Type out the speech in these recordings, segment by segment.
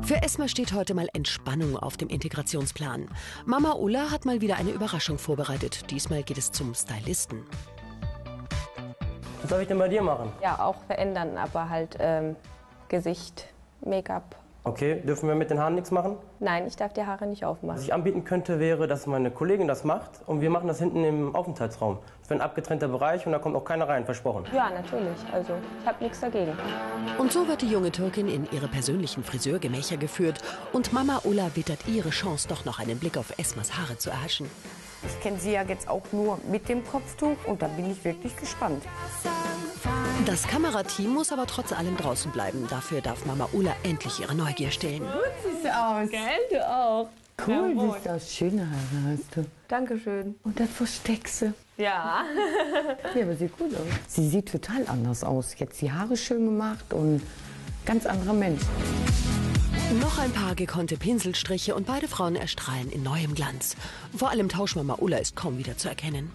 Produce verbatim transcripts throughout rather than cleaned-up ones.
Für Esma steht heute mal Entspannung auf dem Integrationsplan. Mama Ulla hat mal wieder eine Überraschung vorbereitet. Diesmal geht es zum Stylisten. Was soll ich denn bei dir machen? Ja, auch verändern, aber halt ähm, Gesicht, Make-up. Okay, dürfen wir mit den Haaren nichts machen? Nein, ich darf die Haare nicht aufmachen. Was ich anbieten könnte, wäre, dass meine Kollegin das macht und wir machen das hinten im Aufenthaltsraum. Das wäre ein abgetrennter Bereich und da kommt auch keiner rein, versprochen. Ja, natürlich. Also, ich habe nichts dagegen. Und so wird die junge Türkin in ihre persönlichen Friseurgemächer geführt und Mama Ulla wittert ihre Chance, doch noch einen Blick auf Esmas Haare zu erhaschen. Ich kenne sie ja jetzt auch nur mit dem Kopftuch und da bin ich wirklich gespannt. Das Kamerateam muss aber trotz allem draußen bleiben. Dafür darf Mama Ulla endlich ihre Neugier stillen. Gut siehst du aus. Gell, du auch. Cool siehst du aus. Schöne Haare hast du. Dankeschön. Und das versteckst du. Ja. Ja, aber sieht gut aus. Sie sieht total anders aus. Jetzt die Haare schön gemacht und ganz anderer Mensch. Noch ein paar gekonnte Pinselstriche und beide Frauen erstrahlen in neuem Glanz. Vor allem Tauschmama Ulla ist kaum wieder zu erkennen.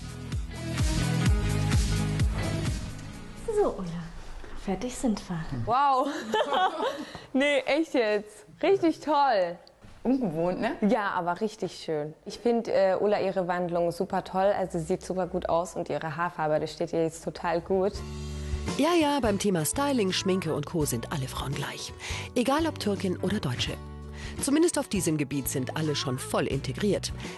So, Ulla, fertig sind wir. Wow. Nee, echt jetzt. Richtig toll. Ungewohnt, ne? Ja, aber richtig schön. Ich finde äh, Ulla ihre Wandlung super toll. Also sie sieht super gut aus und ihre Haarfarbe, das steht ihr jetzt total gut. Ja, ja, beim Thema Styling, Schminke und Co. sind alle Frauen gleich. Egal ob Türkin oder Deutsche. Zumindest auf diesem Gebiet sind alle schon voll integriert.